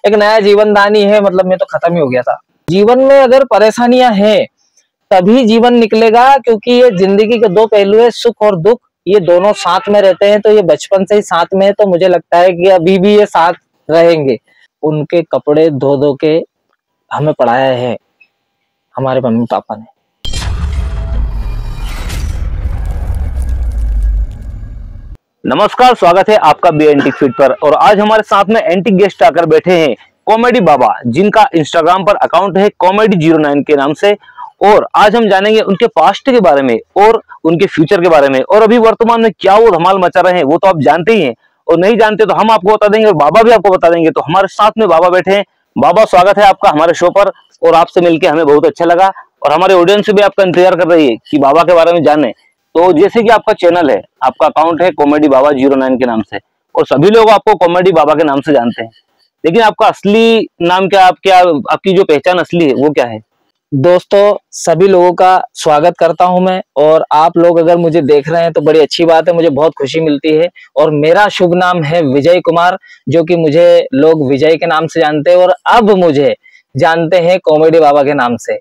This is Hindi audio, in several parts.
एक नया जीवन दानी है, मतलब मैं तो खत्म ही हो गया था। जीवन में अगर परेशानियां हैं तभी जीवन निकलेगा, क्योंकि ये जिंदगी के दो पहलू है, सुख और दुख, ये दोनों साथ में रहते हैं। तो ये बचपन से ही साथ में है, तो मुझे लगता है कि अभी भी ये साथ रहेंगे। उनके कपड़े धो धो के हमें पढ़ाया है हमारे मम्मी पापा ने। नमस्कार, स्वागत है आपका बी एंटीक फीड पर। और आज हमारे साथ में एंटीक गेस्ट आकर बैठे हैं कॉमेडी बाबा, जिनका इंस्टाग्राम पर अकाउंट है comedy09 के नाम से। और आज हम जानेंगे उनके पास्ट के बारे में और उनके फ्यूचर के बारे में, और अभी वर्तमान में क्या वो धमाल मचा रहे हैं वो तो आप जानते ही हैं, और नहीं जानते तो हम आपको बता देंगे और बाबा भी आपको बता देंगे। तो हमारे साथ में बाबा बैठे हैं। बाबा, स्वागत है आपका हमारे शो पर, और आपसे मिलकर हमें बहुत अच्छा लगा, और हमारे ऑडियंस भी आपका इंतजार कर रही है कि बाबा के बारे में जाने। तो जैसे कि आपका चैनल है, आपका अकाउंट है कॉमेडी बाबा 09 के नाम से, और सभी लोग आपको कॉमेडी बाबा के नाम से जानते हैं, लेकिन आपका असली नाम क्या, आपकी जो पहचान असली है वो क्या है? दोस्तों, सभी लोगों का स्वागत करता हूं मैं, और आप लोग अगर मुझे देख रहे हैं तो बड़ी अच्छी बात है, मुझे बहुत खुशी मिलती है। और मेरा शुभ नाम है विजय कुमार, जो कि मुझे लोग विजय के नाम से जानते हैं, और अब मुझे जानते हैं कॉमेडी बाबा के नाम से।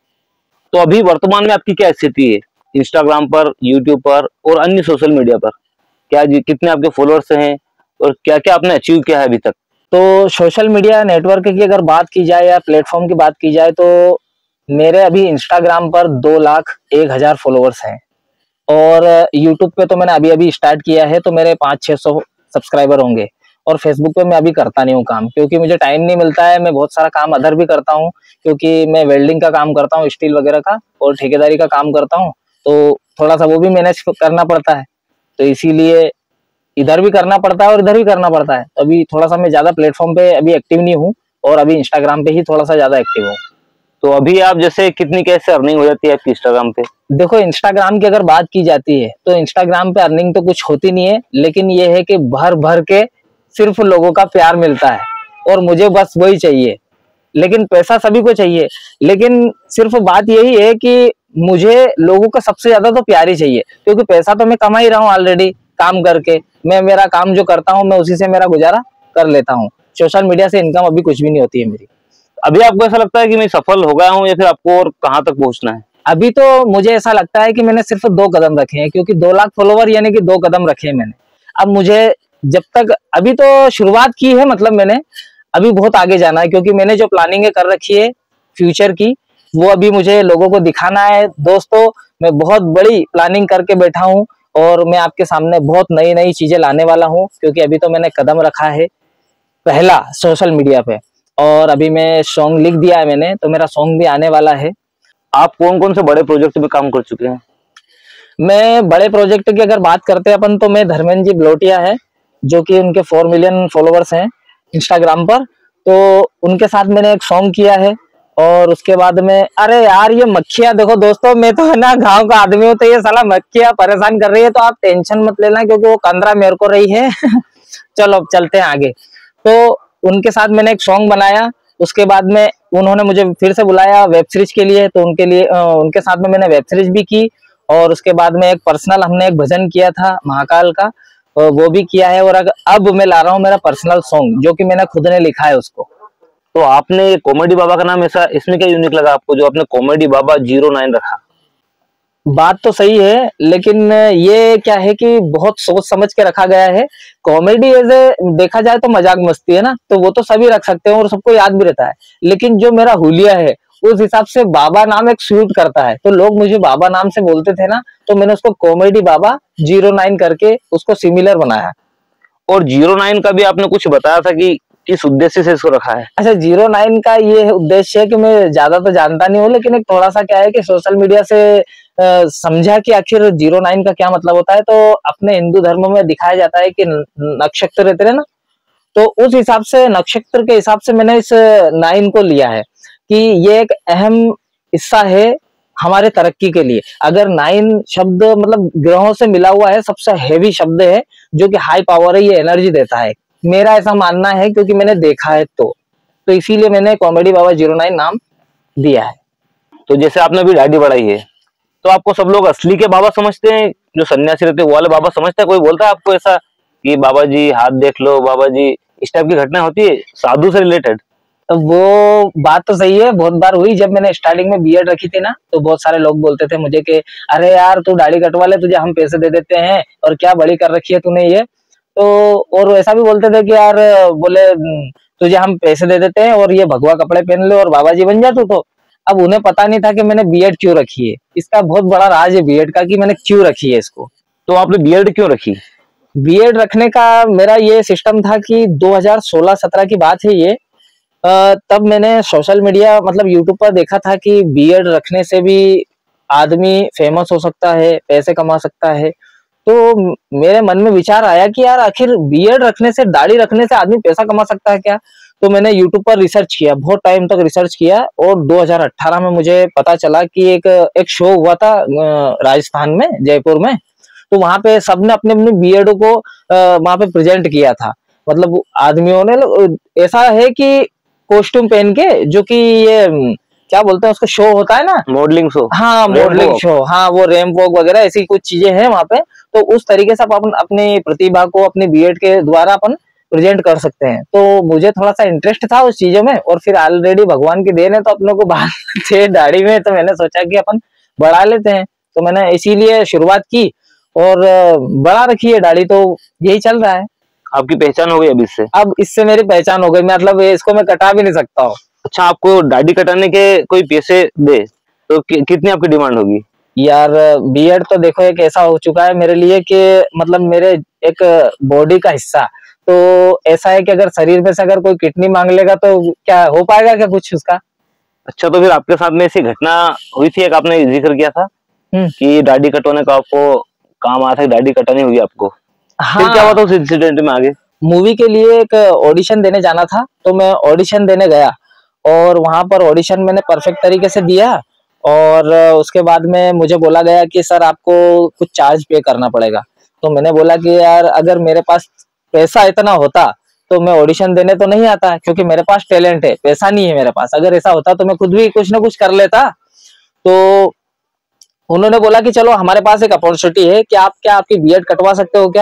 तो अभी वर्तमान में आपकी क्या स्थिति है इंस्टाग्राम पर, यूट्यूब पर और अन्य सोशल मीडिया पर? क्या कितने आपके फॉलोअर्स हैं और क्या क्या आपने अचीव किया है अभी तक? तो सोशल मीडिया नेटवर्क की अगर बात की जाए या प्लेटफॉर्म की बात की जाए, तो मेरे अभी इंस्टाग्राम पर 2,01,000 फॉलोअर्स हैं, और यूट्यूब पे तो मैंने अभी अभी स्टार्ट किया है, तो मेरे 500-600 सब्सक्राइबर होंगे। और फेसबुक पे मैं अभी करता नहीं हूँ काम, क्योंकि मुझे टाइम नहीं मिलता है। मैं बहुत सारा काम अदर भी करता हूँ, क्योंकि मैं वेल्डिंग का काम करता हूँ, स्टील वगैरह का, और ठेकेदारी का काम करता हूँ, तो थोड़ा सा वो भी मैनेज करना पड़ता है। तो इसीलिए इधर भी करना पड़ता है और इधर भी करना पड़ता है। तो अभी थोड़ा सा मैं ज्यादा प्लेटफॉर्म पे अभी एक्टिव नहीं हूँ, और अभी इंस्टाग्राम पे ही थोड़ा सा ज्यादा एक्टिव हूँ। तो अभी आप जैसे कितनी कैसे अर्निंग हो जाती है आपकी इंस्टाग्राम पे? देखो, इंस्टाग्राम की अगर बात की जाती है तो इंस्टाग्राम पे अर्निंग तो कुछ होती नहीं है, लेकिन ये है कि भर भर के सिर्फ लोगों का प्यार मिलता है, और मुझे बस वही चाहिए। लेकिन पैसा सभी को चाहिए, लेकिन सिर्फ बात यही है कि मुझे लोगों का सबसे ज्यादा तो प्यार ही चाहिए, क्योंकि पैसा तो मैं कमा ही रहा हूँ ऑलरेडी काम करके। मैं मेरा काम जो करता हूँ मैं उसी से मेरा गुजारा कर लेता हूँ। सोशल मीडिया से इनकम अभी कुछ भी नहीं होती है मेरी। अभी आपको ऐसा लगता है कि मैं सफल हो गया हूँ, या फिर आपको और कहाँ तक पहुंचना है? अभी तो मुझे ऐसा लगता है कि मैंने सिर्फ 2 कदम रखे हैं, क्योंकि 2 लाख फॉलोवर यानी कि 2 कदम रखे हैं मैंने। अब मुझे जब तक, अभी तो शुरुआत की है, मतलब मैंने अभी बहुत आगे जाना है, क्योंकि मैंने जो प्लानिंग कर रखी है फ्यूचर की, वो अभी मुझे लोगों को दिखाना है। दोस्तों, मैं बहुत बड़ी प्लानिंग करके बैठा हूँ, और मैं आपके सामने बहुत नई नई चीजें लाने वाला हूँ, क्योंकि अभी तो मैंने कदम रखा है पहला सोशल मीडिया पे, और अभी मैं सॉन्ग लिख दिया है मैंने, तो मेरा सॉन्ग भी आने वाला है। आप कौन कौन से बड़े प्रोजेक्ट पे काम कर चुके हैं? मैं बड़े प्रोजेक्ट की अगर बात करते हैं अपन, तो मैं धर्मेंद्र जी ब्लोटिया है, जो कि उनके 4 मिलियन फॉलोवर्स हैं इंस्टाग्राम पर। तो उनके साथ मैंने एक सॉन्ग किया है, और उसके बाद में, अरे यार ये मक्खियां देखो दोस्तों, मैं तो है ना गांव का आदमी हूँ, तो ये साला मक्खियां परेशान कर रही है, तो आप टेंशन मत लेना, क्योंकि वो कंदरा मेरे को रही है। चलो अब चलते हैं आगे। तो उनके साथ मैंने एक सॉन्ग बनाया, उसके बाद में उन्होंने मुझे फिर से बुलाया वेब सीरीज के लिए, तो उनके लिए उनके साथ में मैंने वेब सीरीज भी की, और उसके बाद में एक पर्सनल हमने एक भजन किया था महाकाल का, वो भी किया है। और अब मैं ला रहा हूँ मेरा पर्सनल सॉन्ग, जो कि मैंने खुद ने लिखा है उसको। तो आपने कॉमेडी बाबा का नाम ऐसा, इसमें क्या यूनिक लगा आपको जो आपने कॉमेडी बाबा 09 रखा? बात तो सही है, लेकिन ये क्या है कि बहुत सोच समझ के रखा गया है। कॉमेडी एज ए देखा जाए तो मजाक मस्ती है ना, तो वो तो सभी रख सकते हैं और सबको याद भी रहता है, लेकिन जो मेरा हुलिया है उस हिसाब से बाबा नाम एक सूट करता है। तो लोग मुझे बाबा नाम से बोलते थे ना, तो मैंने उसको कॉमेडी बाबा 09 करके उसको सिमिलर बनाया। और 09 का भी आपने कुछ बताया था कि किस उद्देश्य से इसको रखा है? अच्छा, 09 का ये उद्देश्य है कि मैं ज्यादा तो जानता नहीं हूँ, लेकिन एक थोड़ा सा क्या है कि सोशल मीडिया से समझा कि आखिर 09 का क्या मतलब होता है। तो अपने हिंदू धर्म में दिखाया जाता है कि नक्षत्र रहते हैं ना, तो उस हिसाब से नक्षत्र के हिसाब से मैंने इस 9 को लिया है कि ये एक अहम हिस्सा है हमारे तरक्की के लिए। अगर 9 शब्द मतलब ग्रहों से मिला हुआ है, सबसे हैवी शब्द है, जो कि हाई पावर है, ये एनर्जी देता है, मेरा ऐसा मानना है, क्योंकि मैंने देखा है। तो इसीलिए मैंने कॉमेडी बाबा 09 नाम दिया है। तो जैसे आपने अभी दाढ़ी बढ़ाई है, तो आपको सब लोग असली के बाबा समझते हैं, जो सन्यासी रहते हैं वो वाले बाबा समझते हैं? कोई बोलता है आपको ऐसा कि बाबा जी हाथ देख लो, बाबा जी इस टाइप की घटना होती है साधु से रिलेटेड? वो बात तो सही है, बहुत बार हुई। जब मैंने स्टार्टिंग में बीएड रखी थी ना, तो बहुत सारे लोग बोलते थे मुझे कि अरे यार तू दाढ़ी कटवा ले, तुझे हम पैसे दे देते हैं, और क्या बड़ी कर रखी है तूने ये। तो और ऐसा भी बोलते थे कि यार बोले तुझे हम पैसे दे देते हैं और ये भगवा कपड़े पहन ले और बाबा जी बन जा तू तो। अब उन्हें पता नहीं था कि मैंने बीएड क्यों रखी है। इसका बहुत बड़ा राज है बीएड का कि मैंने क्यों रखी है इसको। तो आपने बीएड क्यों रखी? बीएड रखने का मेरा ये सिस्टम था कि 2016-17 की बात है ये। तब मैंने सोशल मीडिया मतलब यूट्यूब पर देखा था कि बीएड रखने से भी आदमी फेमस हो सकता है, पैसे कमा सकता है। तो मेरे मन में विचार आया कि यार आखिर बीएड रखने से, दाढ़ी रखने से आदमी पैसा कमा सकता है क्या। तो मैंने यूट्यूब पर रिसर्च किया, बहुत टाइम तक रिसर्च किया, और 2018 में मुझे पता चला कि एक शो हुआ था राजस्थान में, जयपुर में। तो वहां पे सबने अपने अपने बीएड को वहां पे प्रेजेंट किया था। मतलब आदमियों ने, ऐसा है कि कॉस्ट्यूम पहन के, जो कि ये क्या बोलते हैं उसका, शो होता है ना, मॉडलिंग शो। हाँ मॉडलिंग शो, हाँ वो रैंप वॉक वगैरह ऐसी कुछ चीजें हैं वहां पे। तो उस तरीके से अपन अपनी प्रतिभा को अपने बीएड के द्वारा अपन प्रेजेंट कर सकते हैं। तो मुझे थोड़ा सा इंटरेस्ट था उस चीजों में, और फिर ऑलरेडी भगवान की देन है तो अपने को बाल थे दाढ़ी में, तो मैंने सोचा कि अपन बढ़ा लेते हैं। तो मैंने इसीलिए शुरुआत की और बढ़ा रखी है दाढ़ी, तो यही चल रहा है। आपकी पहचान हो गई अब इससे? अब इससे मेरी पहचान हो गई, मतलब इसको मैं कटा भी नहीं सकता हूँ। अच्छा, आपको दाढ़ी कटाने के कोई पैसे दे तो कितनी आपकी डिमांड होगी? यार बीएड तो देखो एक ऐसा हो चुका है मेरे लिए कि मतलब मेरे एक बॉडी का हिस्सा, तो ऐसा है कि अगर शरीर में से अगर कोई किडनी मांग लेगा तो क्या हो पाएगा क्या कुछ उसका। अच्छा, तो फिर आपके साथ में ऐसी घटना हुई थी, एक आपने जिक्र किया था कि दाढ़ी कटवाने का आपको काम आया था, दाढ़ी कटानी हुई आपको। हाँ, फिर क्या हुआ था उस इंसिडेंट में आगे? मूवी के लिए एक ऑडिशन देने जाना था, तो मैं ऑडिशन देने गया और वहां पर ऑडिशन मैंने परफेक्ट तरीके से दिया। और उसके बाद में मुझे बोला गया कि सर आपको कुछ चार्ज पे करना पड़ेगा। तो मैंने बोला कि यार अगर मेरे पास पैसा इतना होता तो मैं ऑडिशन देने तो नहीं आता, क्योंकि मेरे पास टैलेंट है, पैसा नहीं है मेरे पास। अगर ऐसा होता तो मैं खुद भी कुछ ना कुछ कर लेता। तो उन्होंने बोला कि चलो हमारे पास एक अपॉर्चुनिटी है कि आप क्या आपकी बीएड कटवा सकते हो क्या,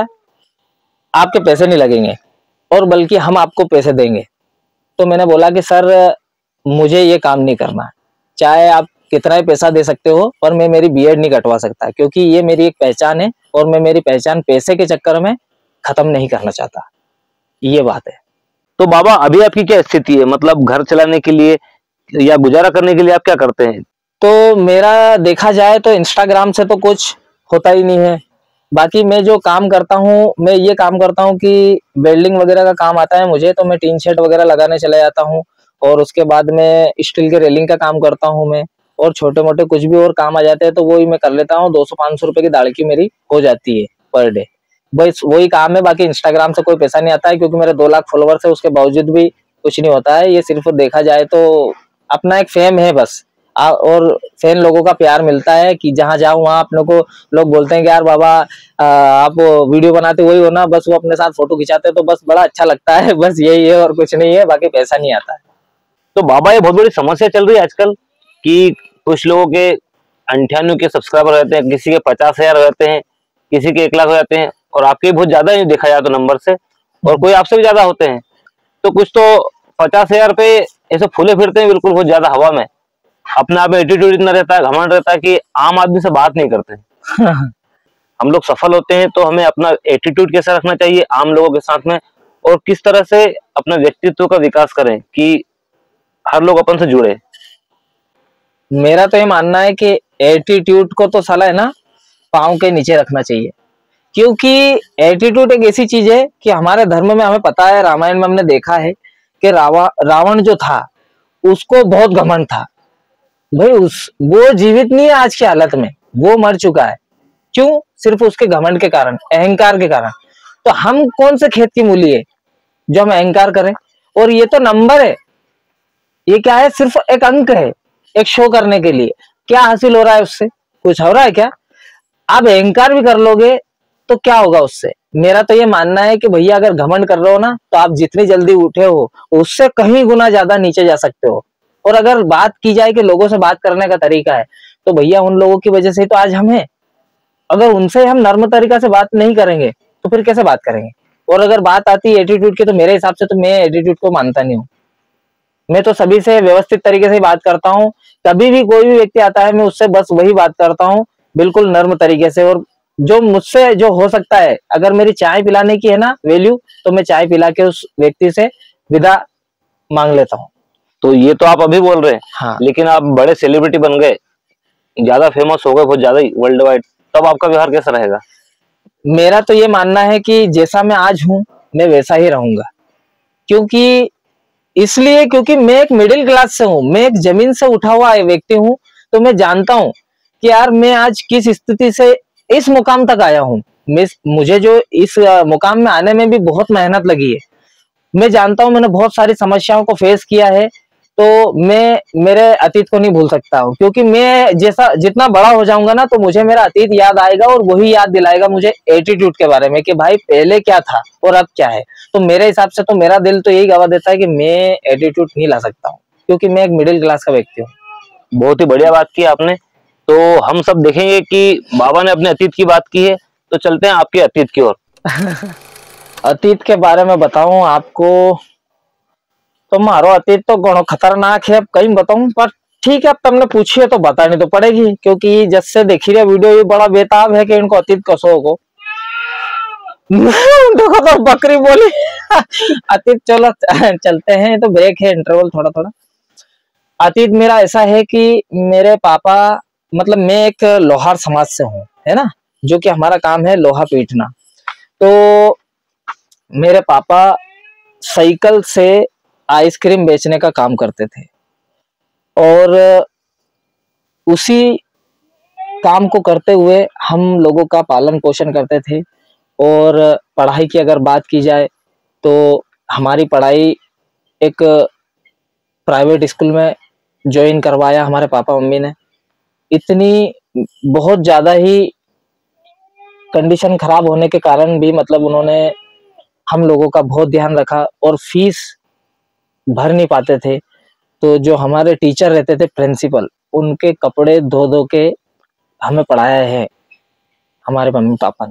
आपके पैसे नहीं लगेंगे और बल्कि हम आपको पैसे देंगे। तो मैंने बोला कि सर मुझे ये काम नहीं करना, चाहे आप कितना ही पैसा दे सकते हो, पर मैं मेरी बीएड नहीं कटवा सकता, क्योंकि ये मेरी एक पहचान है और मैं मेरी पहचान पैसे के चक्कर में खत्म नहीं करना चाहता। ये बात है। तो बाबा अभी आपकी क्या स्थिति है, मतलब घर चलाने के लिए या गुजारा करने के लिए आप क्या करते हैं? तो मेरा देखा जाए तो इंस्टाग्राम से तो कुछ होता ही नहीं है। बाकी मैं जो काम करता हूँ, मैं ये काम करता हूँ कि वेल्डिंग वगैरह का काम आता है मुझे, तो मैं टीन शेड वगैरह लगाने चले जाता हूँ। और उसके बाद में स्टील के रेलिंग का काम करता हूँ मैं, और छोटे मोटे कुछ भी और काम आ जाते हैं तो वो ही मैं कर लेता हूँ। 200-500 रुपए की दाढ़ी मेरी हो जाती है पर डे, बस वही काम है। बाकी इंस्टाग्राम से कोई पैसा नहीं आता है, क्योंकि मेरे 2 लाख फॉलोवर्स है, उसके बावजूद भी कुछ नहीं होता है। ये सिर्फ देखा जाए तो अपना एक फेम है बस, और फैन लोगों का प्यार मिलता है कि जहां जाऊं वहां अपने को लोग बोलते हैं कि यार बाबा आप वीडियो बनाते वही हो ना, बस वो अपने साथ फोटो खिंचाते तो बस बड़ा अच्छा लगता है। बस यही है और कुछ नहीं है, बाकी पैसा नहीं आता है। तो बाबा ये बहुत बड़ी समस्या चल रही है आजकल कि कुछ लोगों के 98 के सब्सक्राइबर रहते हैं, किसी के 50,000 रहते हैं, किसी के 1 लाख रहते हैं, और आपके बहुत ज्यादा ही देखा जाए तो नंबर से, और कोई आपसे भी ज्यादा होते हैं। तो कुछ तो 50,000 पे ऐसे फूले फिरते हैं बिल्कुल बहुत ज्यादा हवा में, अपने आप में एटीट्यूड इतना रहता है, घमंड रहता है कि आम आदमी से बात नहीं करते। हम लोग सफल होते हैं तो हमें अपना एटीट्यूड कैसा रखना चाहिए आम लोगों के साथ में, और किस तरह से अपना व्यक्तित्व का विकास करें कि हर लोग अपन से जुड़े। मेरा तो ये मानना है कि एटीट्यूड को तो साला है ना पाँव के नीचे रखना चाहिए, क्योंकि एटीट्यूड एक ऐसी चीज है कि हमारे धर्म में हमें पता है, रामायण में हमने देखा है कि रावण जो था उसको बहुत घमंड था भाई। वो जीवित नहीं है आज की हालत में, वो मर चुका है। क्यों? सिर्फ उसके घमंड के कारण, अहंकार के कारण। तो हम कौन से खेत की मूली है जो हम अहंकार करें। और ये तो नंबर है, ये क्या है, सिर्फ एक अंक है, एक शो करने के लिए। क्या हासिल हो रहा है उससे? कुछ हो रहा है क्या? आप अहंकार भी कर लोगे तो क्या होगा उससे? मेरा तो ये मानना है कि भैया अगर घमंड कर रहे हो ना, तो आप जितनी जल्दी उठे हो उससे कहीं गुना ज्यादा नीचे जा सकते हो। और अगर बात की जाए कि लोगों से बात करने का तरीका है, तो भैया उन लोगों की वजह से तो आज हम हैं। अगर उनसे हम नर्म तरीका से बात नहीं करेंगे तो फिर कैसे बात करेंगे? और अगर बात आती है एटीट्यूड की, तो मेरे हिसाब से तो मैं एटीट्यूड को मानता नहीं हूँ। मैं तो सभी से व्यवस्थित तरीके से बात करता हूँ। कभी भी कोई भी व्यक्ति आता है, मैं उससे बस वही बात करता हूँ, बिल्कुल नर्म तरीके से। और जो मुझसे जो हो सकता है, अगर मेरी चाय पिलाने की है ना वैल्यू, तो मैं चाय पिला के उस व्यक्ति से विदा मांग लेता हूँ। तो ये तो आप अभी बोल रहे हैं, हाँ। लेकिन आप बड़े सेलिब्रिटी बन गए, ज्यादा फेमस हो गए, बहुत ज्यादा ही वर्ल्ड वाइड, तब आपका व्यवहार कैसा रहेगा? मेरा तो ये मानना है कि जैसा मैं आज हूँ, मैं वैसा ही रहूंगा। क्योंकि इसलिए क्योंकि मैं एक मिडिल क्लास से हूँ, मैं एक जमीन से उठा हुआ व्यक्ति हूँ। तो मैं जानता हूँ कि यार मैं आज किस स्थिति से इस मुकाम तक आया हूँ। मुझे जो इस मुकाम में आने में भी बहुत मेहनत लगी है। मैं जानता हूँ, मैंने बहुत सारी समस्याओं को फेस किया है। तो मैं मेरे अतीत को नहीं भूल सकता हूँ, क्योंकि मैं जैसा जितना बड़ा हो जाऊंगा ना, तो मुझे मेरा अतीत याद आएगा और वही याद दिलाएगा मुझे एटीट्यूड के बारे में, कि भाई पहले क्या था और अब क्या है। तो मेरे हिसाब से तो मेरा दिल तो यही गवाह देता है कि मैं एटीट्यूड नहीं ला सकता हूँ, क्योंकि मैं एक मिडिल क्लास का व्यक्ति हूँ। बहुत ही बढ़िया बात की आपने। तो हम सब देखेंगे कि बाबा ने अपने अतीत की बात की है, तो चलते हैं आपके अतीत की ओर। अतीत के बारे में बताऊं आपको, तो मारो अतीत तो घणो खतरनाक है, अब कहीं बताऊं, पर ठीक है, अब तुमने पूछी है तो बतानी तो पड़ेगी, क्योंकि जब से देखी रही वीडियो ये बड़ा बेताब है कि इनको अतीत कसो को। देखो तो बकरी बोली। अतीत चलो चलते हैं, तो ब्रेक है, इंटरवल थोड़ा थोड़ा। अतीत मेरा ऐसा है कि मेरे पापा, मतलब मैं एक लोहार समाज से हूँ, है ना, जो कि हमारा काम है लोहा पीटना। तो मेरे पापा साइकिल से आइसक्रीम बेचने का काम करते थे, और उसी काम को करते हुए हम लोगों का पालन पोषण करते थे। और पढ़ाई की अगर बात की जाए, तो हमारी पढ़ाई एक प्राइवेट स्कूल में ज्वाइन करवाया हमारे पापा मम्मी ने। इतनी बहुत ज्यादा ही कंडीशन खराब होने के कारण भी, मतलब उन्होंने हम लोगों का बहुत ध्यान रखा, और फीस भर नहीं पाते थे। तो जो हमारे टीचर रहते थे, प्रिंसिपल, उनके कपड़े धो धो के हमें पढ़ाया है हमारे मम्मी पापा ने।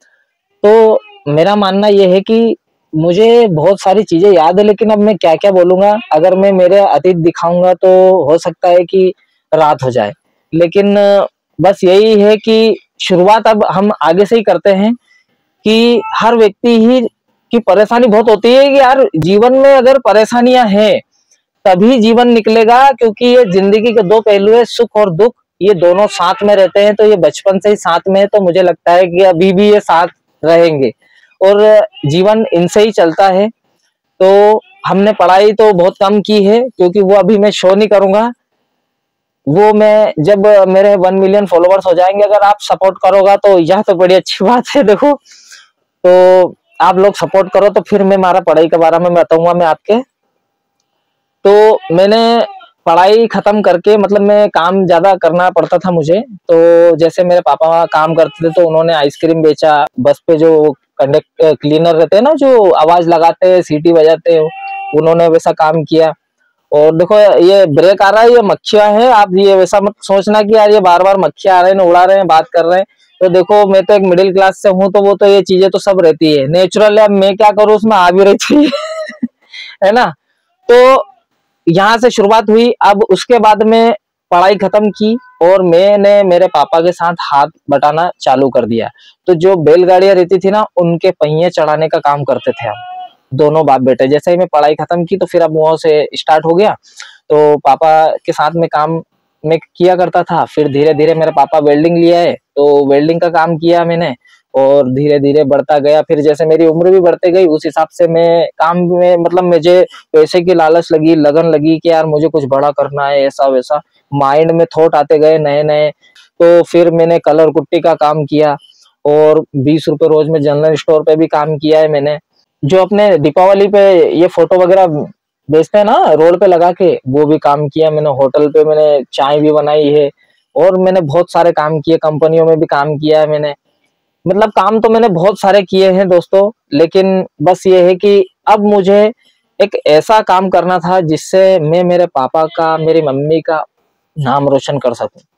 तो मेरा मानना यह है कि मुझे बहुत सारी चीजें याद है, लेकिन अब मैं क्या क्या बोलूंगा, अगर मैं मेरे अतीत दिखाऊंगा तो हो सकता है कि रात हो जाए। लेकिन बस यही है कि शुरुआत अब हम आगे से ही करते हैं, कि हर व्यक्ति ही की परेशानी बहुत होती है, कि यार जीवन में अगर परेशानियां हैं तभी जीवन निकलेगा, क्योंकि ये जिंदगी के दो पहलू है, सुख और दुख, ये दोनों साथ में रहते हैं। तो ये बचपन से ही साथ में है, तो मुझे लगता है कि अभी भी ये साथ रहेंगे, और जीवन इनसे ही चलता है। तो हमने पढ़ाई तो बहुत कम की है, क्योंकि वो अभी मैं शो नहीं करूंगा। वो मैं जब मेरे 1 मिलियन फॉलोवर्स हो जाएंगे, अगर आप सपोर्ट करोगा तो यह तो बड़ी अच्छी बात है। देखो, तो आप लोग सपोर्ट करो तो फिर मैं हमारा पढ़ाई के बारे में बताऊंगा मैं आपके। तो मैंने पढ़ाई खत्म करके, मतलब मैं काम ज्यादा करना पड़ता था मुझे। तो जैसे मेरे पापा काम करते थे, तो उन्होंने आइसक्रीम बेचा। बस पे जो कंडक्ट क्लीनर रहते हैं ना, जो आवाज लगाते हैं, सीटी बजाते हैं, उन्होंने वैसा काम किया। और देखो, ये ब्रेक आ रहा है, ये मक्खियां है, आप ये वैसा मत सोचना कि यार ये बार बार मक्खियां आ रहे हैं, उड़ा रहे हैं, बात कर रहे हैं। तो देखो, मैं तो एक मिडिल क्लास से हूँ, तो वो तो ये चीजें तो सब रहती है, नेचुरल है। अब मैं क्या करूँ, उसमें आ भी रही थी। है ना। तो यहाँ से शुरुआत हुई। अब उसके बाद में पढ़ाई खत्म की, और मैंने मेरे पापा के साथ हाथ बटाना चालू कर दिया। तो जो बैलगाड़ियां रहती थी ना, उनके पहिए चढ़ाने का काम करते थे हम दोनों बाप बेटे। जैसे ही मैं पढ़ाई खत्म की, तो फिर अब वहां से स्टार्ट हो गया। तो पापा के साथ में काम में किया करता था। फिर धीरे धीरे मेरे पापा वेल्डिंग लिया है, तो वेल्डिंग का काम किया मैंने, और धीरे धीरे बढ़ता गया। फिर जैसे मेरी उम्र भी बढ़ती गई, उस हिसाब से मैं काम में, मतलब मुझे पैसे की लालच लगी, लगन लगी कि यार मुझे कुछ बड़ा करना है, ऐसा वैसा माइंड में थॉट आते गए नए नए। तो फिर मैंने कलर कुट्टी का काम किया, और 20 रुपए रोज में जनरल स्टोर पे भी काम किया है मैंने। जो अपने दीपावली पे ये फोटो वगैरह बेचते हैं ना रोड पे लगा के, वो भी काम किया मैंने। होटल पे मैंने चाय भी बनाई है, और मैंने बहुत सारे काम किए, कंपनियों में भी काम किया है मैंने। मतलब काम तो मैंने बहुत सारे किए हैं दोस्तों, लेकिन बस ये है कि अब मुझे एक ऐसा काम करना था जिससे मैं मेरे पापा का, मेरी मम्मी का नाम रोशन कर सकूं।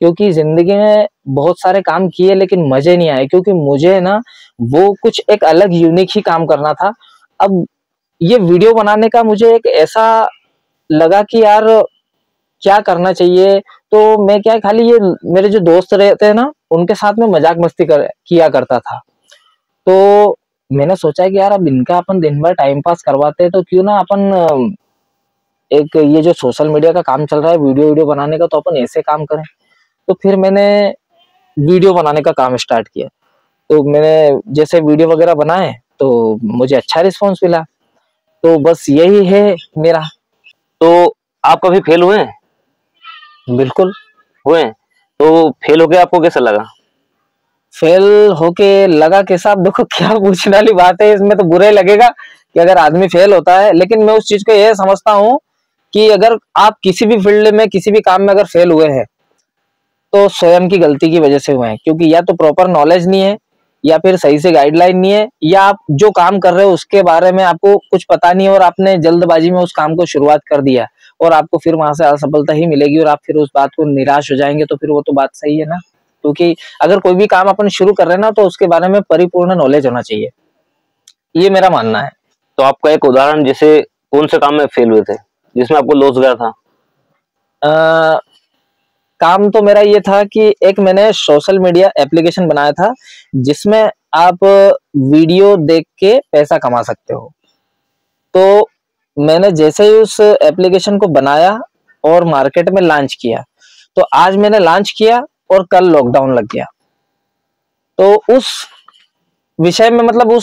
क्योंकि जिंदगी में बहुत सारे काम किए लेकिन मजे नहीं आए, क्योंकि मुझे ना वो कुछ एक अलग यूनिक ही काम करना था। अब ये वीडियो बनाने का मुझे एक ऐसा लगा कि यार क्या करना चाहिए, तो मैं क्या खाली ये मेरे जो दोस्त रहते हैं ना उनके साथ में मजाक मस्ती किया करता था। तो मैंने सोचा कि यार अब इनका अपन दिन भर टाइम पास करवाते हैं, तो क्यों ना अपन एक ये जो सोशल मीडिया का काम चल रहा है वीडियो वीडियो बनाने का, तो अपन ऐसे काम करें। तो फिर मैंने वीडियो बनाने का काम स्टार्ट किया। तो मैंने जैसे वीडियो वगैरह बनाए तो मुझे अच्छा रिस्पॉन्स मिला। तो बस यही है मेरा। तो आप कभी फेल हुए हैं? बिल्कुल। हुए हैं? तो फेल होके आपको कैसा लगा? फेल होके लगा कैसा, आप देखो क्या पूछने वाली बात है, इसमें तो बुरा ही लगेगा कि अगर आदमी फेल होता है, लेकिन मैं उस चीज को यह समझता हूँ कि अगर आप किसी भी फील्ड में किसी भी काम में अगर फेल हुए हैं तो स्वयं की गलती की वजह से हुए हैं, क्योंकि या तो प्रॉपर नॉलेज नहीं है, या फिर सही से गाइडलाइन नहीं है, या आप जो काम कर रहे हो उसके बारे में आपको कुछ पता नहीं है और आपने जल्दबाजी में उस काम को शुरुआत कर दिया, और आपको फिर वहां से असफलता ही मिलेगी और आप फिर उस बात को निराश हो जाएंगे। तो फिर वो तो बात सही है ना, क्योंकि अगर कोई भी काम अपन शुरू कर रहे हैं ना तो उसके बारे में परिपूर्ण नॉलेज होना चाहिए, ये मेरा मानना है। तो आपका एक उदाहरण, जैसे कौन से काम में फेल हुए थे जिसमें आपको लॉस गया था? काम तो मेरा ये था कि एक मैंने सोशल मीडिया एप्लीकेशन बनाया था जिसमें आप वीडियो देख के पैसा कमा सकते हो। तो मैंने जैसे ही उस एप्लीकेशन को बनाया और मार्केट में लॉन्च किया, तो आज मैंने लॉन्च किया और कल लॉकडाउन लग गया। तो उस विषय में मतलब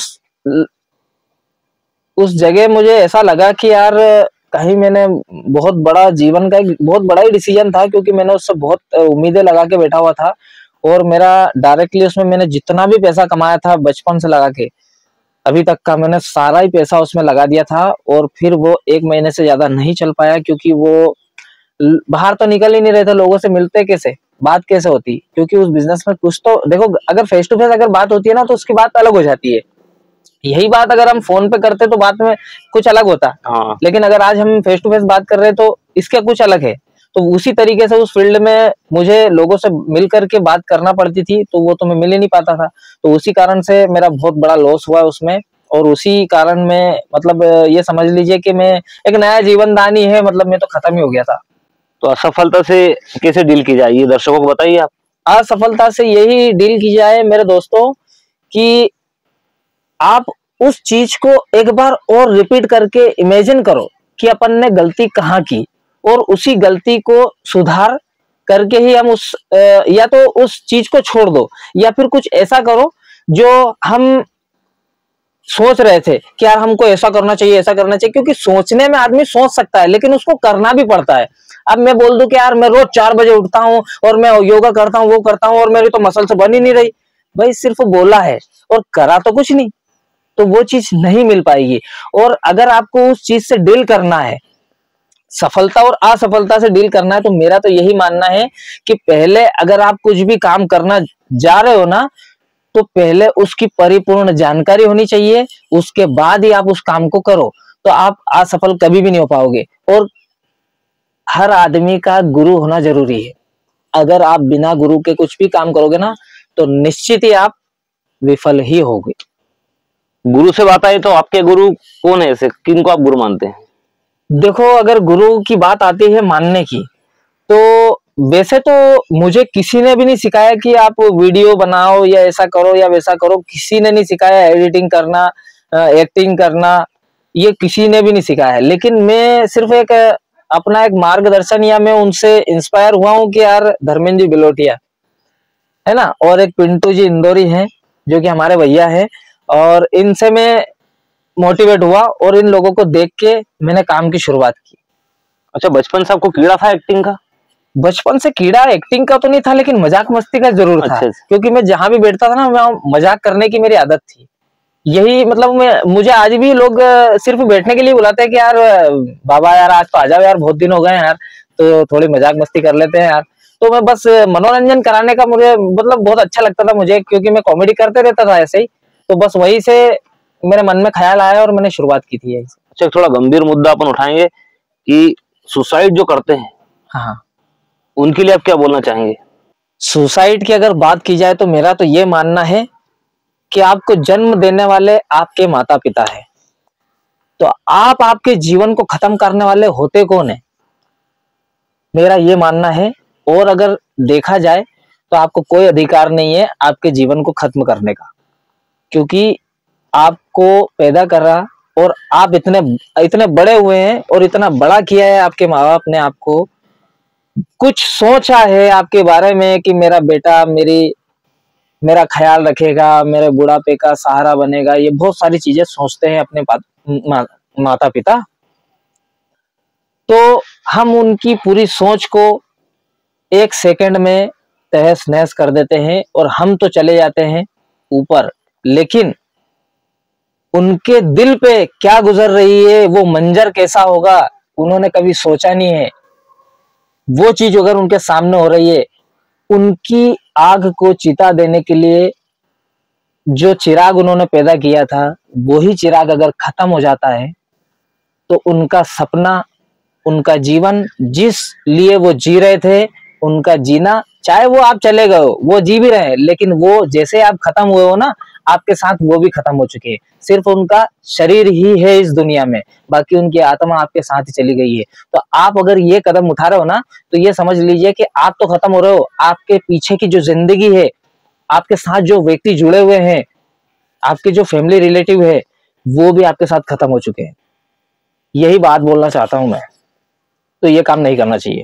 उस जगह मुझे ऐसा लगा कि यार कहीं मैंने बहुत बड़ा जीवन का एक बहुत बड़ा ही डिसीजन था, क्योंकि मैंने उससे बहुत उम्मीदें लगा के बैठा हुआ था, और मेरा डायरेक्टली उसमें मैंने जितना भी पैसा कमाया था बचपन से लगा के अभी तक का, मैंने सारा ही पैसा उसमें लगा दिया था। और फिर वो 1 महीने से ज्यादा नहीं चल पाया, क्योंकि वो बाहर तो निकल ही नहीं रहे थे, लोगों से मिलते कैसे, बात कैसे होती, क्योंकि उस बिजनेस में कुछ तो देखो, अगर फेस टू फेस अगर बात होती है ना तो उसकी बात अलग हो जाती है। यही बात अगर हम फोन पे करते तो बात में कुछ अलग होता। हाँ। लेकिन अगर आज हम फेस टू फेस बात कर रहे हैं तो इसका कुछ अलग है। तो उसी तरीके से उस फील्ड में मुझे लोगों से मिल करके बात करना पड़ती थी, तो वो तो मैं मिल ही नहीं पाता था। तो उसी कारण से मेरा बहुत बड़ा लॉस हुआ उसमें, और उसी कारण में मतलब ये समझ लीजिए कि मैं एक नया जीवन दानी है, मतलब मैं तो खत्म ही हो गया था। तो असफलता से कैसे डील की जाए, ये दर्शकों को बताइए आप। असफलता से यही डील की जाए मेरे दोस्तों कि आप उस चीज को एक बार और रिपीट करके इमेजिन करो कि अपन ने गलती कहाँ की, और उसी गलती को सुधार करके ही हम या तो उस चीज को छोड़ दो, या फिर कुछ ऐसा करो जो हम सोच रहे थे कि यार हमको ऐसा करना चाहिए ऐसा करना चाहिए, क्योंकि सोचने में आदमी सोच सकता है लेकिन उसको करना भी पड़ता है। अब मैं बोल दूं कि यार मैं रोज 4 बजे उठता हूँ और मैं योगा करता हूँ वो करता हूँ और मेरी तो मसल से बन ही नहीं रही, भाई सिर्फ बोला है और करा तो कुछ नहीं, तो वो चीज नहीं मिल पाएगी। और अगर आपको उस चीज से डील करना है, सफलता और असफलता से डील करना है, तो मेरा तो यही मानना है कि पहले अगर आप कुछ भी काम करना जा रहे हो ना, तो पहले उसकी परिपूर्ण जानकारी होनी चाहिए, उसके बाद ही आप उस काम को करो, तो आप असफल कभी भी नहीं हो पाओगे। और हर आदमी का गुरु होना जरूरी है। अगर आप बिना गुरु के कुछ भी काम करोगे ना तो निश्चित ही आप विफल ही होगे। गुरु से बात आई तो आपके गुरु कौन है, ऐसे किनको आप गुरु मानते हैं? देखो, अगर गुरु की बात आती है मानने की, तो वैसे तो मुझे किसी ने भी नहीं सिखाया कि आप वीडियो बनाओ या ऐसा करो या वैसा करो, किसी ने नहीं सिखाया एडिटिंग करना, एक्टिंग करना, ये किसी ने भी नहीं सिखाया है। लेकिन मैं सिर्फ एक अपना एक मार्गदर्शन, या मैं उनसे इंस्पायर हुआ हूँ कि यार धर्मेंद्र जी बिलोटिया है ना, और एक पिंटू जी इंदौरी हैं जो कि हमारे भैया हैं, और इनसे मैं मोटिवेट हुआ और इन लोगों को देख के मैंने काम की शुरुआत की। अच्छा, बचपन से आपको कीड़ा था एक्टिंग का? बचपन से कीड़ा एक्टिंग का तो नहीं था, लेकिन मजाक मस्ती का जरूर था। अच्छा। क्योंकि मैं जहां भी बैठता था ना, मैं मजाक करने की मेरी आदत थी। यही मतलब मुझे आज भी लोग सिर्फ बैठने के लिए बुलाते हैं कि यार बाबा यार आज तो आ जाओ यार, बहुत दिन हो गए हैं यार, तो थोड़ी मजाक मस्ती कर लेते हैं यार। तो मैं बस मनोरंजन कराने का मुझे मतलब बहुत अच्छा लगता था मुझे, क्योंकि मैं कॉमेडी करते रहता था ऐसे ही, तो बस वही से मेरे मन में ख्याल आया और मैंने शुरुआत की थी। अच्छा, थोड़ा गंभीर मुद्दा अपन उठाएंगे कि सुसाइड जो करते हैं, हाँ, उनके लिए आप क्या बोलना चाहेंगे? सुसाइड की अगर बात की जाए तो मेरा तो ये मानना है कि आपको जन्म देने वाले आपके माता पिता है, तो आप आपके जीवन को खत्म करने वाले होते कौन है, मेरा ये मानना है। और अगर देखा जाए तो आपको कोई अधिकार नहीं है आपके जीवन को खत्म करने का, क्योंकि आपको पैदा करा और आप इतने इतने बड़े हुए हैं और इतना बड़ा किया है आपके माँ बाप ने, आपको कुछ सोचा है आपके बारे में कि मेरा बेटा मेरा ख्याल रखेगा, मेरे बुढ़ापे का सहारा बनेगा, ये बहुत सारी चीजें सोचते हैं अपने माता पिता। तो हम उनकी पूरी सोच को एक सेकंड में तहस नहस कर देते हैं और हम तो चले जाते हैं ऊपर, लेकिन उनके दिल पे क्या गुजर रही है, वो मंजर कैसा होगा, उन्होंने कभी सोचा नहीं है। वो चीज अगर उनके सामने हो रही है, उनकी आग को चिता देने के लिए जो चिराग उन्होंने पैदा किया था, वही चिराग अगर खत्म हो जाता है तो उनका सपना, उनका जीवन जिस लिए वो जी रहे थे, उनका जीना, चाहे वो आप चले गए हो, वो जी भी रहे हैं, लेकिन वो जैसे आप खत्म हुए हो ना, आपके साथ वो भी खत्म हो चुके हैं। सिर्फ उनका शरीर ही है इस दुनिया में, बाकी उनकी आत्मा आपके साथ ही चली गई है। तो आप अगर ये कदम उठा रहे हो ना, तो ये समझ लीजिए कि आप तो खत्म हो रहे हो, आपके पीछे की जो जिंदगी है, आपके साथ जो व्यक्ति जुड़े हुए हैं, आपके जो फैमिली रिलेटिव है, वो भी आपके साथ खत्म हो चुके हैं। यही बात बोलना चाहता हूं मैं। तो ये काम नहीं करना चाहिए।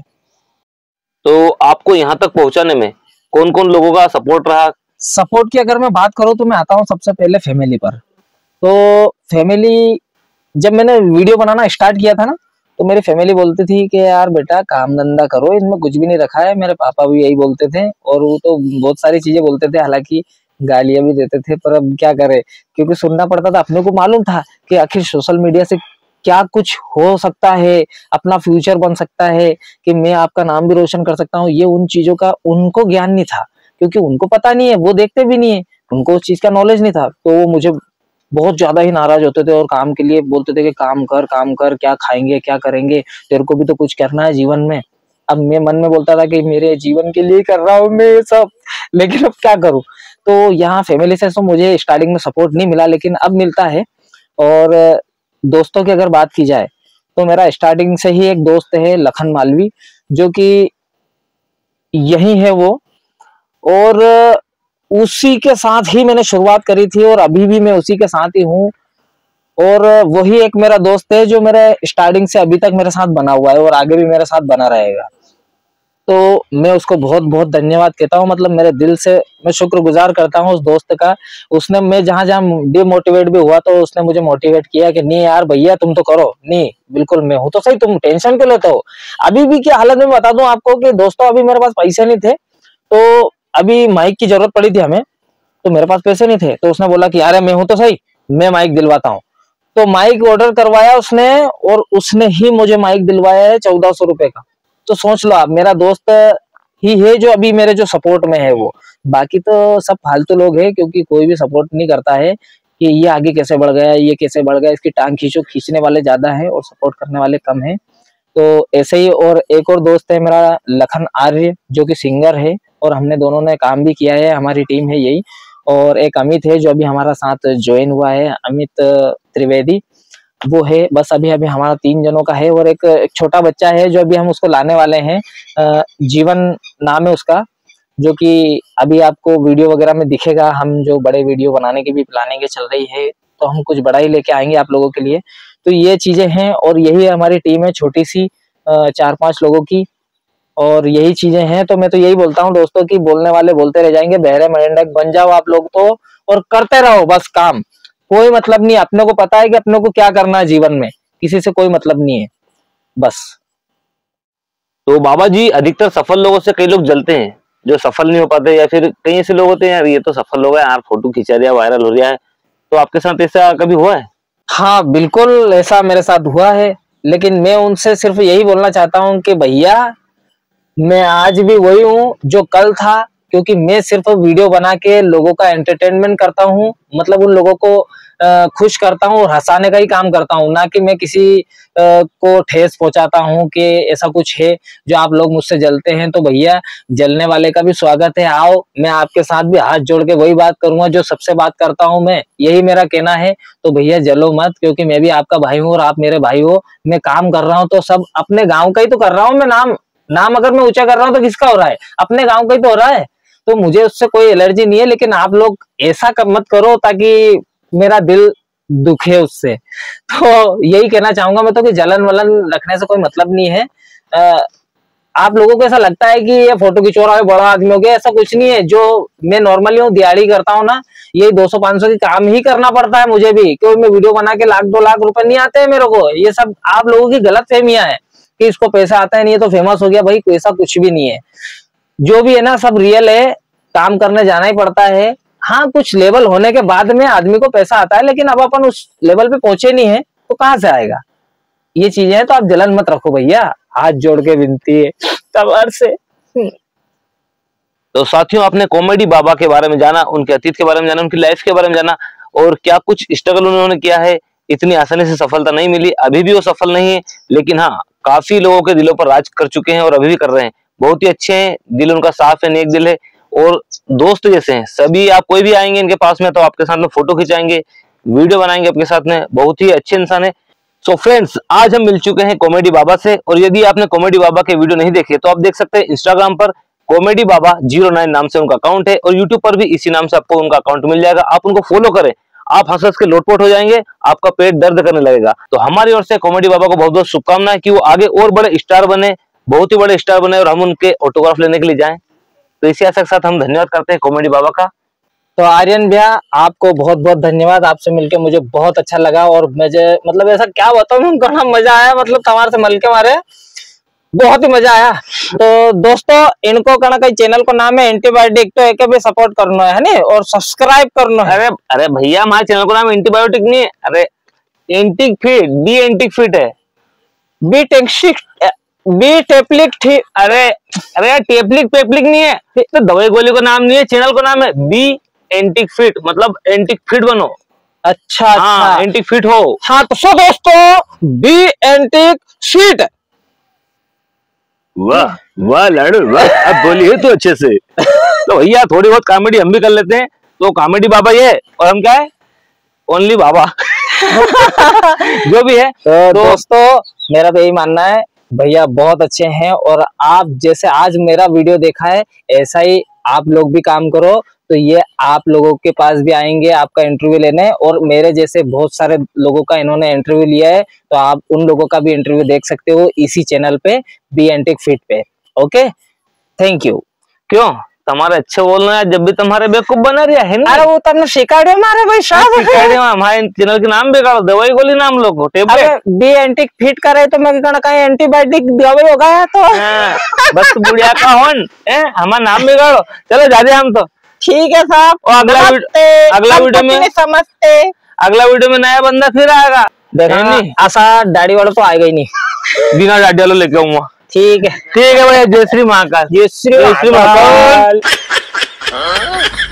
तो आपको यहाँ तक पहुंचाने में कौन कौन लोगों का सपोर्ट रहा? सपोर्ट की अगर मैं बात करूं तो मैं आता हूं सबसे पहले फैमिली पर। तो फैमिली, जब मैंने वीडियो बनाना स्टार्ट किया था ना, तो मेरी फैमिली बोलती थी कि यार बेटा काम धंधा करो, इसमें कुछ भी नहीं रखा है। मेरे पापा भी यही बोलते थे और वो तो बहुत सारी चीजें बोलते थे, हालांकि गालियां भी देते थे, पर अब क्या करे, क्योंकि सुनना पड़ता था। अपने को मालूम था कि आखिर सोशल मीडिया से क्या कुछ हो सकता है, अपना फ्यूचर बन सकता है, कि मैं आपका नाम भी रोशन कर सकता हूँ। ये उन चीजों का उनको ज्ञान नहीं था, क्योंकि उनको पता नहीं है, वो देखते भी नहीं है, उनको उस चीज का नॉलेज नहीं था। तो वो मुझे बहुत ज्यादा ही नाराज होते थे और काम के लिए बोलते थे कि काम कर, क्या खाएंगे, क्या करेंगे, तेरे को भी तो कुछ करना है जीवन में। अब मैं मन में बोलता था कि मेरे जीवन के लिए कर रहा हूँ मैं ये सब, लेकिन अब क्या करूँ। तो यहाँ फैमिली से तो मुझे स्टार्टिंग में सपोर्ट नहीं मिला, लेकिन अब मिलता है। और दोस्तों की अगर बात की जाए तो मेरा स्टार्टिंग से ही एक दोस्त है लखन मालवी, जो कि यही है वो, और उसी के साथ ही मैंने शुरुआत करी थी और अभी भी मैं उसी के साथ ही हूँ। और वही एक मेरा दोस्त है जो मेरे स्टार्टिंग से अभी तक मेरे साथ बना हुआ है और आगे भी मेरे साथ बना रहेगा। तो मैं उसको बहुत बहुत धन्यवाद कहता हूँ, मतलब मेरे दिल से मैं शुक्रगुजार करता हूँ उस दोस्त का। उसने, मैं जहां जहां डिमोटिवेट भी हुआ तो उसने मुझे मोटिवेट किया कि नहीं यार भैया तुम तो करो, नहीं बिल्कुल मैं हूं तो सही, तुम टेंशन क्यों लेते हो। अभी भी की हालत में बता दूं आपको कि दोस्तों, अभी मेरे पास पैसे नहीं थे, तो अभी माइक की जरूरत पड़ी थी हमें, तो मेरे पास पैसे नहीं थे, तो उसने बोला कि यार मैं हूं तो सही, मैं माइक दिलवाता हूँ। तो माइक ऑर्डर करवाया उसने और उसने ही मुझे माइक दिलवाया है 1400 रुपए का। तो सोच लो आप, मेरा दोस्त ही है जो अभी मेरे जो सपोर्ट में है वो, बाकी तो सब फालतू लोग हैं, क्योंकि कोई भी सपोर्ट नहीं करता है कि ये आगे कैसे बढ़ गया, ये कैसे बढ़ गया, इसकी टांग खींचो, खींचने वाले ज्यादा है और सपोर्ट करने वाले कम है। तो ऐसे ही, और एक और दोस्त है मेरा लखन आर्य, जो कि सिंगर है और हमने दोनों ने काम भी किया है, हमारी टीम है यही। और एक अमित है जो अभी हमारा साथ ज्वाइन हुआ है, अमित त्रिवेदी, वो है। बस अभी अभी हमारा 3 जनों का है। और एक छोटा बच्चा है जो अभी हम उसको लाने वाले हैं, जीवन नाम है उसका, जो कि अभी आपको वीडियो वगैरह में दिखेगा। हम जो बड़े वीडियो बनाने की भी प्लानिंग चल रही है, तो हम कुछ बड़ा ही लेके आएंगे आप लोगों के लिए। तो ये चीजें हैं और यही हमारी टीम है, छोटी सी 4-5 लोगों की, और यही चीजें हैं। तो मैं तो यही बोलता हूँ दोस्तों की, बोलने वाले बोलते रह जाएंगे, बहरे मेंढक बन जाओ आप लोग तो, और करते रहो बस काम, कोई मतलब नहीं। अपने को पता है कि अपने को क्या करना है जीवन में, किसी से कोई मतलब नहीं है बस। तो बाबा जी, अधिकतर सफल लोगों से कई लोग जलते हैं जो सफल नहीं हो पाते, या फिर कई ऐसे लोग होते हैं यार ये तो सफल हो गया यार, फोटो खिंचा दिया, वायरल हो गया है। तो आपके साथ ऐसा कभी हुआ है? हाँ बिल्कुल, ऐसा मेरे साथ हुआ है, लेकिन मैं उनसे सिर्फ यही बोलना चाहता हूँ कि भैया मैं आज भी वही हूँ जो कल था, क्योंकि मैं सिर्फ वीडियो बना के लोगों का एंटरटेनमेंट करता हूँ, मतलब उन लोगों को खुश करता हूँ और हंसाने का ही काम करता हूँ, ना कि मैं किसी को ठेस पहुंचाता हूँ कि ऐसा कुछ है जो आप लोग मुझसे जलते हैं। तो भैया जलने वाले का भी स्वागत है, आओ मैं आपके साथ भी हाथ जोड़ के वही बात करूंगा जो सबसे बात करता हूँ मैं, यही मेरा कहना है। तो भैया जलो मत, क्योंकि मैं भी आपका भाई हूँ और आप मेरे भाई हो। मैं काम कर रहा हूँ तो सब अपने गाँव का ही तो कर रहा हूँ मैं। नाम अगर मैं ऊंचा कर रहा हूँ तो किसका हो रहा है? अपने गाँव का ही तो हो रहा है। तो मुझे उससे कोई एलर्जी नहीं है, लेकिन आप लोग ऐसा मत करो ताकि मेरा दिल दुखे उससे। तो यही कहना चाहूंगा मैं तो कि जलन वलन रखने से कोई मतलब नहीं है। आप लोगों को ऐसा लगता है कि ये फोटो खिंचवा रहा है, बड़ा आदमी हो गया, ऐसा कुछ नहीं है। जो मैं नॉर्मली हूँ, दिहाड़ी करता हूँ ना, यही 200-500 की काम ही करना पड़ता है मुझे भी, क्योंकि मैं वीडियो बना के 1-2 लाख रुपए नहीं आते हैं मेरे को। ये सब आप लोगों की गलत फहमियां है कि इसको पैसा आता है, नहीं है तो फेमस हो गया। भाई ऐसा कुछ भी नहीं है, जो भी है ना सब रियल है। काम करने जाना ही पड़ता है। हाँ, कुछ लेवल होने के बाद में आदमी को पैसा आता है, लेकिन अब अपन उस लेवल पे पहुंचे नहीं है तो कहां से आएगा? ये चीजें हैं, तो आप जलन मत रखो भैया, हाथ जोड़ के विनती है कमर से। तो साथियों, आपने कॉमेडी बाबा के बारे में जाना, उनके अतीत के बारे में जाना, उनकी लाइफ के बारे में जाना और क्या कुछ स्ट्रगल उन्होंने किया है। इतनी आसानी से सफलता नहीं मिली, अभी भी वो सफल नहीं है, लेकिन हाँ काफी लोगों के दिलों पर राज कर चुके हैं और अभी भी कर रहे हैं। बहुत ही अच्छे हैं, दिल उनका साफ है, नेक दिल है और दोस्त जैसे हैं सभी। आप कोई भी आएंगे इनके पास में तो आपके साथ में फोटो खिंचाएंगे, वीडियो बनाएंगे आपके साथ में। बहुत ही अच्छे इंसान है। सो फ्रेंड्स, आज हम मिल चुके हैं कॉमेडी बाबा से, और यदि आपने कॉमेडी बाबा के वीडियो नहीं देखे तो आप देख सकते हैं इंस्टाग्राम पर कॉमेडी बाबा 09 नाम से उनका अकाउंट है, और यूट्यूब पर भी इसी नाम से आपको उनका अकाउंट मिल जाएगा। आप उनको फॉलो करें, आप हंस हंस के लोटपोट हो जाएंगे, आपका पेट दर्द करने लगेगा। तो हमारी ओर से कॉमेडी बाबा को बहुत बहुत शुभकामनाएं कि वो आगे और बड़े स्टार बने, बहुत ही बड़े स्टार बने और हम उनके ऑटोग्राफ लेने के लिए जाएं। तो इसी आशा के साथ हम धन्यवाद करते हैं कॉमेडी बाबा का। तो आर्यन भैया आपको बहुत बहुत धन्यवाद, आपसे मिलके मुझे बहुत अच्छा लगा। और मुझे मतलब ऐसा क्या बताऊं, उनको ना मजा आया, मतलब तुम्हारे से मिलके हमारे बहुत ही मजा आया। तो दोस्तों, इनको कना कई चैनल को नाम है एंटीबायोटिक, तो एक भी सपोर्ट करना है ना और सब्सक्राइब करना है। अरे भैया, हमारे चैनल को नाम एंटीबायोटिक नहीं है, अरे antic fit, be antic fit है। बी टेप्लिक ठीक। अरे टेप्लिक पेप्लिक नहीं है, तो दवाई गोली को नाम नहीं है, चैनल को नाम है बी एंटिक फिट, मतलब एंटिक फिट बनो। अच्छा हाँ, एंटिक फिट हो। हाँ, तो सो दोस्तों, बी एंटिक फिट। वाह वाह लाडू वाह, अब बोलिए तो अच्छे से। तो भैया थोड़ी बहुत कॉमेडी हम भी कर लेते हैं। तो कॉमेडी बाबा ये, और हम क्या है, ओनली बाबा। जो भी है। तो दोस्तों, मेरा तो यही मानना है, भैया बहुत अच्छे हैं और आप जैसे आज मेरा वीडियो देखा है ऐसा ही आप लोग भी काम करो, तो ये आप लोगों के पास भी आएंगे आपका इंटरव्यू लेने। और मेरे जैसे बहुत सारे लोगों का इन्होंने इंटरव्यू लिया है, तो आप उन लोगों का भी इंटरव्यू देख सकते हो इसी चैनल पे, बी एंटिक फिट पे। Okay, thank you. क्यों तुम्हारे अच्छे बोलना है, जब भी तुम्हारे बेवकूफ बना रहा है ना। अरे वो तुमने सिखाड़े मारे भाई साहब, हमारे चैनल के नाम बेकार, दवाई गोली नाम लोग टेबलेट। बी एंटिक फिट करे तो मैं कहीं एंटीबायोटिक दवाई हो गया तो बस बुढ़िया का होन हमारा नाम बिगाड़ो। चलो ज्यादा हम तो ठीक है साहब। और अगला वीडियो में समझते, अगला वीडियो में नया बंदा फिर आएगा। देखा ऐसा दाढ़ी वाला तो आएगा ही नहीं, बिना दाढ़ी वाला लेके आऊंगा। ठीक है भैया। जय श्री महाकाल। जय श्री महाकाल।